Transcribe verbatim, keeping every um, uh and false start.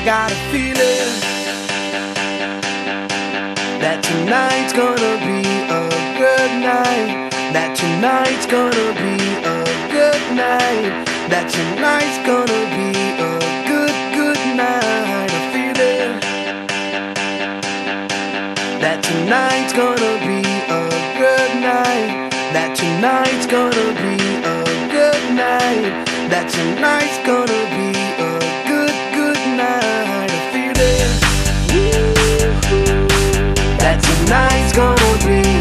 got a feeling that tonight's gonna be a good night. That tonight's gonna be a good night. That tonight's gonna be a good, good night. I feel it. That tonight's gonna be a good night. That tonight's gonna be a good night. That tonight's gonna be a good, good night. I feel it. That tonight's gonna be